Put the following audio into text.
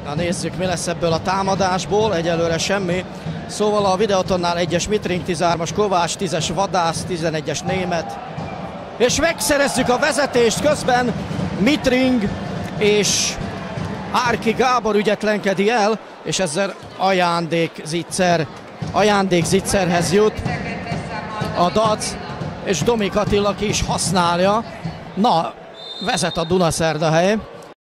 Na nézzük, mi lesz ebből a támadásból, egyelőre semmi. Szóval a Videotonnál 1-es Mitring, 13-as Kovács, 10-es Vadász, 11-es Német. És megszerezzük a vezetést, közben Mitring és Árki Gábor ügyetlenkedi el, és ezzel ajándék-zicserhez jut a Dac, és Domik Attila ki is használja. Na, vezet a Dunaszerdahely.